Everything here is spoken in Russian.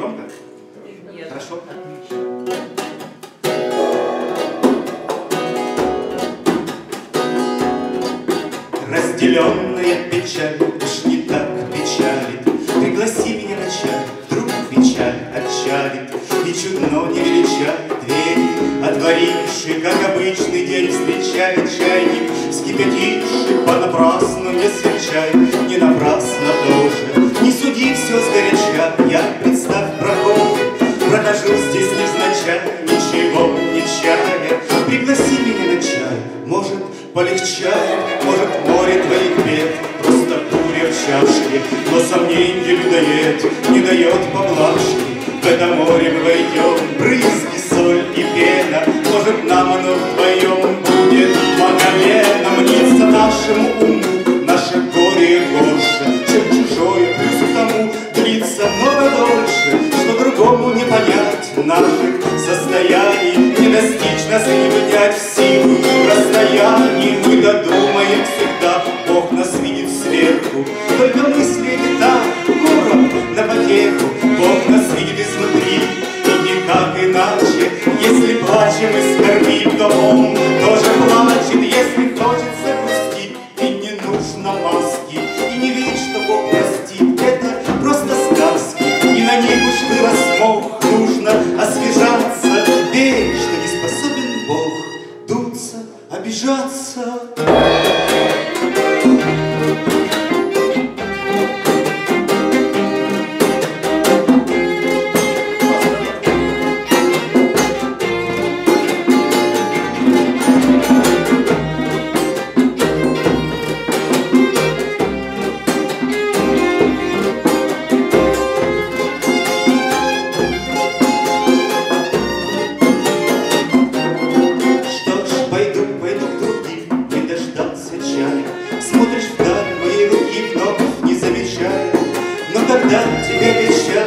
громко? Нет. Хорошо? Разделенная печаль уж не так печалит. Пригласи меня на чай, вдруг печаль отчалит. И чудно не велича двери отворивши, как обычный день встречает чайник, вскипятивший понапрасну не серчай, не напрасно тоже. Не суди все сгоряча, я, представь, прохожу здесь невзначай, ничего не чая. Пригласи меня на чай, может, полегчает, может, море твоих бед, просто буря в чашке, но сомненье не дает поблажки. В это море мы войдем, брызги, соль и пена, может, нам оно вдвоем будет Магомена. Мнится нашему уму наше горе горше, чем чужое, плюс к тому длится много дольше, что другому не понять наших состояний, не достичь нас и не вынять в силу расстояний. Мы додумаем всегда, Бог нас видит сверху, только мысли не так, куром на потеху. Бог нас видит изнутри, и никак иначе. Если плачем и скорбим, то Он тоже плачет. Если хочется грустить, и не нужно маски, и не верь, что Бог простит, это просто сказки, и на них уж вырос мох. Нужно освежаться, верь, что не способен Бог дуться, обижаться. Смотришь вдаль моей руки, вновь не замечая, но тогда тебе обещаю